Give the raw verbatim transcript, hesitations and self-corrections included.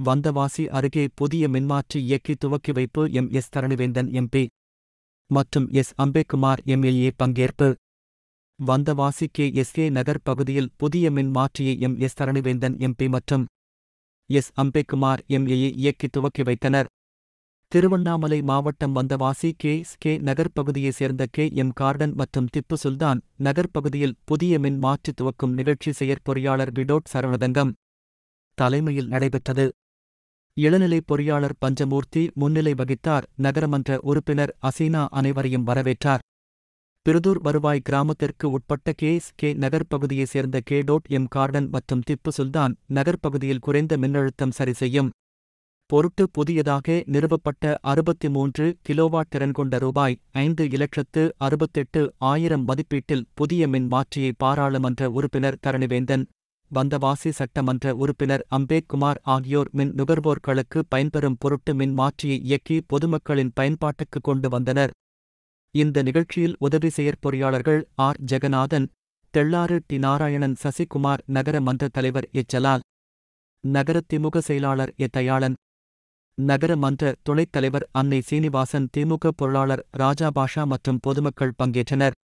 வந்தவாசி அருகே புதிய மின்மாற்றி இயக்கி துவக்கி வைப்பு. எம் எஸ் தரணிவேந்தன் எம்பி மற்றும் எஸ் அம்பேக்குமார் எம்எல்ஏ பங்கேற்பு. Vandavasi K S K Nagar பகுதியில் புதிய மின்மாற்றியை எம் எஸ் தரணிவேந்தன் எம்பி மற்றும் எஸ் அம்பேக்குமார் எம்எல்ஏ இயக்கி துவக்கி வைத்தனர். திருவண்ணாமலை மாவட்டம் Vandavasi K S K Nagar பகுதியைச் சேர்ந்த கே எம் கார்டன் மற்றும் திப்பு சுல்தான் நகர் பகுதியில் புதிய மின் மாற்றி துவக்கும் நிகழ்ச்சி செயற்பொறியாளர் விடோட் சரவணதங்கம் தலைமையில் நடைபெற்றது. இளநிலை பொறியாளர் பஞ்சமூர்த்தி முன்னிலை வகித்தார். நகரமன்ற உறுப்பினர் அசீனா அனைவரையும் வரவேற்றார். பிருதூர் வருவாய் கிராமத்திற்கு உட்பட்ட கே எஸ் கே நகர் பகுதியைச் சேர்ந்த கே டோட் எம் கார்டன் மற்றும் திப்பு சுல்தான் நகர் பகுதியில் குறைந்த மின்னழுத்தம் சரி செய்யும் பொருட்டு புதியதாக நிறுவப்பட்ட அறுபத்தி மூன்று கிலோவாட் திறன் கொண்ட ரூபாய் ஐந்து இலட்சத்து அறுபத்தெட்டு ஆயிரம் மதிப்பீட்டில் புதிய மின் மாற்றியை பாராளுமன்ற உறுப்பினர் தரணிவேந்தன், வந்தவாசி சட்டமன்ற உறுப்பினர் அம்பேக்குமார் ஆகியோர் மின் நுகர்வோர்களுக்கு பயன்பெறும் பொருட்டு மின் மாற்றியை இயக்கி பொதுமக்களின் பயன்பாட்டுக்கு கொண்டு வந்தனர். இந்த நிகழ்ச்சியில் உதவி செயற்பொறியாளர்கள் ஆர் ஜெகநாதன், தெள்ளாறு டி நாராயணன், சசிகுமார், நகர மன்ற தலைவர் எச் ஜலால், நகர திமுக செயலாளர் எ தயாளன், நகர மன்ற துணைத் தலைவர் அன்னை சீனிவாசன், திமுக பொருளாளர் ராஜா பாஷா மற்றும் பொதுமக்கள் பங்கேற்றனர்.